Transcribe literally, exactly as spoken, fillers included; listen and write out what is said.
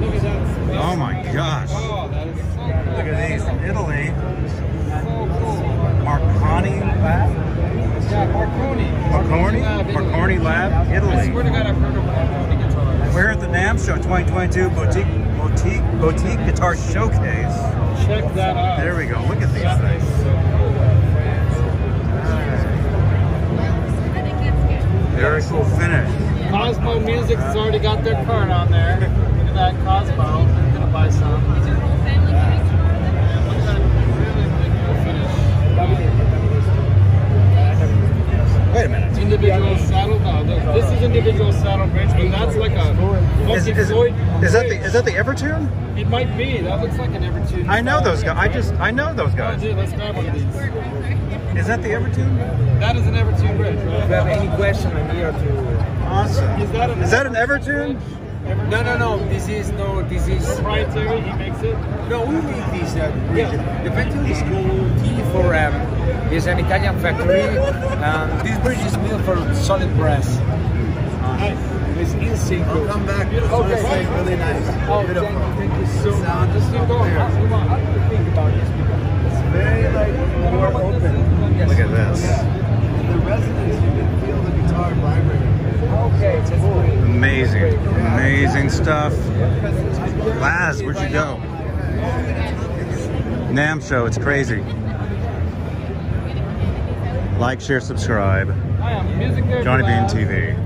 Oh my gosh. Look at these from Italy. Marconi Lab? Yeah, Marconi. Marconi? Marconi Lab, Italy. I swear to God, I've heard of Marconi guitars. We're at the Namm Show twenty twenty-two Boutique Boutique Boutique Guitar Showcase. Check that out. There we go. Look at these things. Very cool finish. Cosmo Music has already got their card on there. Look at that Cosmo. I'm gonna buy some. Look at that really, really cool finish. Wait a minute. Individual saddle. No, this is individual saddle bridge, but that's like a Is, is, Floyd. is that the is that the Evertune? It might be. That looks like an Evertune. I know those guys. I just I know those Oh, guys. dude, let's grab one of these. Is that the Evertune? That is an Evertune bridge, right? If you have any question, I'm here to. Awesome. Is that an, Is that an Evertune? No, no, no. This is no. This is proprietary? He makes it. no. We make this. Uh, yeah. The factory is called T four M. It's an Italian factory. Um, this bridge is built for solid brass. Nice. It's in sync. I'll come back. Okay. Really nice. Oh, Beautiful. thank, thank you so much. Sound Just keep going. there. How, how do you think about this? It's very like more open. Look at this. The resonance, you can feel the guitar vibrating. Okay, that's great. Amazing. Amazing stuff. Laz, where'd you go? Namm Show, it's crazy. Like, share, subscribe. I am music there. Johnny Bean T V.